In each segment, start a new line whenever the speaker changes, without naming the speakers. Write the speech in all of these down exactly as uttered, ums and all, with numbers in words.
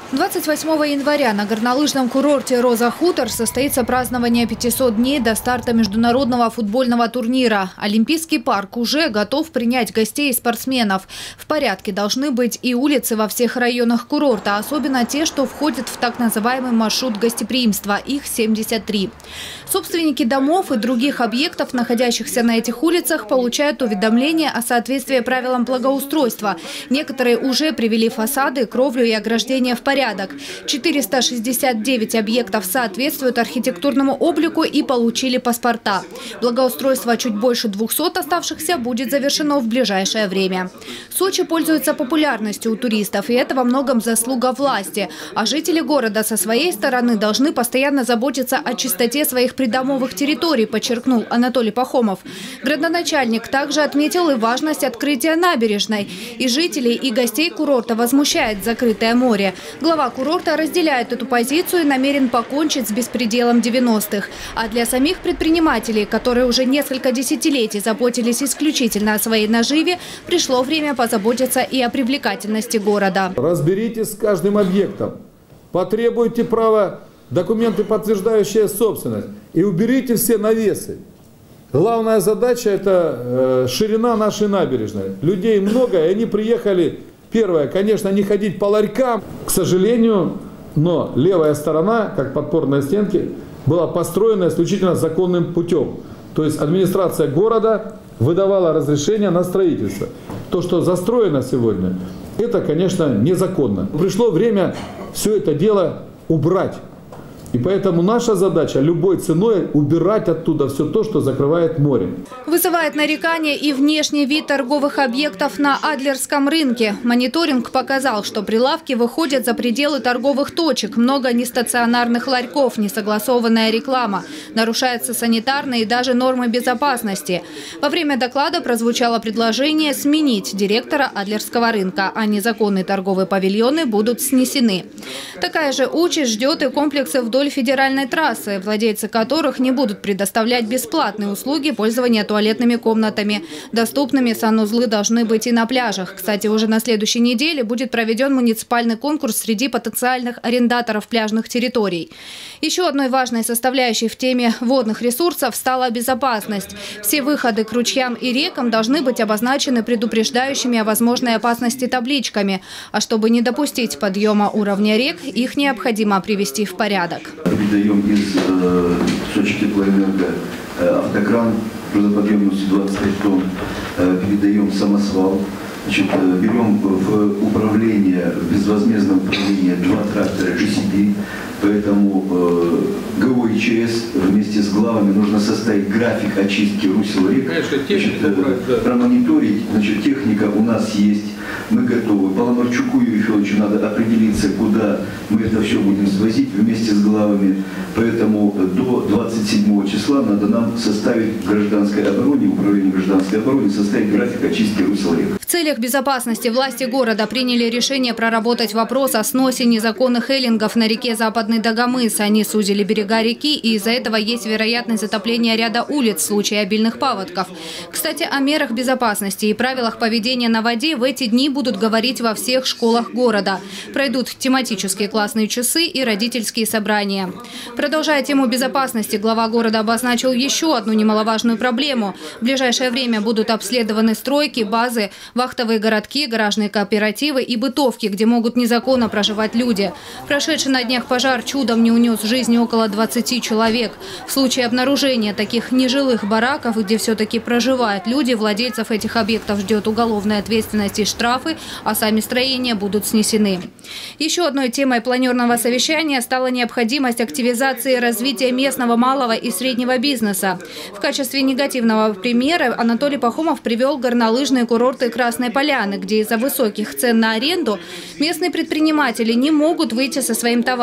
двадцать восьмого января на горнолыжном курорте «Роза Хутор» состоится празднование пятисот дней до старта международного футбольного турнира. Олимпийский парк уже готов принять гостей и спортсменов. В порядке должны быть и улицы во всех районах курорта, особенно те, что входят в так называемый маршрут гостеприимства. Их семьдесят три. Собственники домов и других объектов, находящихся на этих улицах, получают уведомления о соответствии правилам благоустройства. Некоторые уже привели фасады, кровлю и ограждения в порядок. четыреста шестьдесят девять объектов соответствуют архитектурному облику и получили паспорта. Благоустройство чуть больше двухсот оставшихся будет завершено в ближайшее время. Сочи пользуется популярностью у туристов, и это во многом заслуга власти. А жители города со своей стороны должны постоянно заботиться о чистоте своих придомовых территорий, подчеркнул Анатолий Пахомов. Градоначальник также отметил и важность открытия набережной. И жителей, и гостей курорта возмущает закрытое море. Глава курорта разделяет эту позицию и намерен покончить с беспределом девяностых. А для самих предпринимателей, которые уже несколько десятилетий заботились исключительно о своей наживе, пришло время позаботиться и о привлекательности города.
Разберитесь с каждым объектом, потребуйте права, документы, подтверждающие собственность, и уберите все навесы. Главная задача – это ширина нашей набережной. Людей много, и они приехали. Первое, конечно, не ходить по ларькам. К сожалению, но левая сторона, как подпорные стенки, была построена исключительно законным путем. То есть администрация города выдавала разрешение на строительство. То, что застроено сегодня, это, конечно, незаконно. Пришло время все это дело убрать. И поэтому наша задача любой ценой убирать оттуда все то, что закрывает море.
Вызывает нарекания и внешний вид торговых объектов на Адлерском рынке. Мониторинг показал, что прилавки выходят за пределы торговых точек. Много нестационарных ларьков, несогласованная реклама. Нарушаются санитарные и даже нормы безопасности. Во время доклада прозвучало предложение сменить директора Адлерского рынка, а незаконные торговые павильоны будут снесены. Такая же участь ждет и комплексы вдоль федеральной трассы, владельцы которых не будут предоставлять бесплатные услуги пользования туалетными комнатами. Доступными санузлы должны быть и на пляжах. Кстати, уже на следующей неделе будет проведен муниципальный конкурс среди потенциальных арендаторов пляжных территорий. Еще одной важной составляющей в теме водных ресурсов стала безопасность. Все выходы к ручьям и рекам должны быть обозначены предупреждающими о возможной опасности табличками. А чтобы не допустить подъема уровня рек, их необходимо привести в порядок.
Передаем из э, Сочи теплоэнерго э, автокран грузоподъемностью двадцать пять тонн, э, передаем самосвал. Значит, э, берем в управление, в безвозмездное управление два трактора джи си би, поэтому э, ГО и ЧС вместе с главами нужно составить график очистки русел рек, значит, э, промониторить. Значит, техника у нас есть, мы готовы. Паламарчуку Юрию Федоровичу надо определиться, куда мы это все будем свозить вместе с главами. Поэтому до двадцать седьмого числа надо нам составить в гражданской обороне, управление гражданской обороны, составить график очистки русел рек.
В целях безопасности власти города приняли решение проработать вопрос о сносе незаконных эллингов на реке Западный Дагомыс. Они сузили берега реки, и из-за этого есть вероятность затопления ряда улиц в случае обильных паводков. Кстати, о мерах безопасности и правилах поведения на воде в эти дни будут говорить во всех школах города. Пройдут тематические классные часы и родительские собрания. Продолжая тему безопасности, глава города обозначил еще одну немаловажную проблему. В ближайшее время будут обследованы стройки, базы, вахтовые городки, гаражные кооперативы и бытовки, где могут незаконно проживать люди. Прошедший на днях пожар чудом не унес жизни около двадцати человек. В случае обнаружения таких нежилых бараков, где все-таки проживают люди, владельцев этих объектов ждет уголовная ответственность и штрафы, а сами строения будут снесены. Еще одной темой планерного совещания стала необходимость активизации и развития местного малого и среднего бизнеса. В качестве негативного примера Анатолий Пахомов привел горнолыжные курорты Красной Поляны, где из-за высоких цен на аренду местные предприниматели не могут выйти со своим товаром, а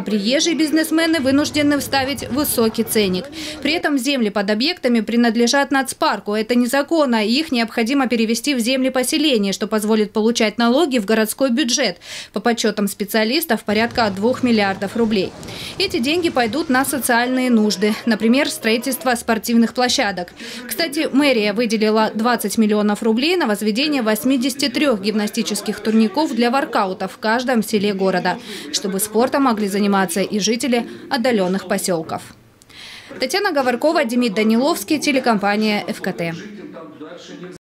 а приезжие бизнесмены вынуждены вставить высокий ценник. При этом земли под объектами принадлежат нацпарку. Это незаконно, и их необходимо перевести в земли поселений, что позволит получать налоги в городской бюджет. По подсчетам специалистов, порядка двух миллиардов рублей. Эти деньги пойдут на социальные нужды, например, строительство спортивных площадок. Кстати, мэрия выделила двадцать миллионов рублей на возведение восьмидесяти трёх гимнастических турников для воркаутов в каждом селе города, чтобы спортом могли заниматься и жители отдаленных поселков. Татьяна Говоркова, Демид Даниловский, телекомпания ФКТ.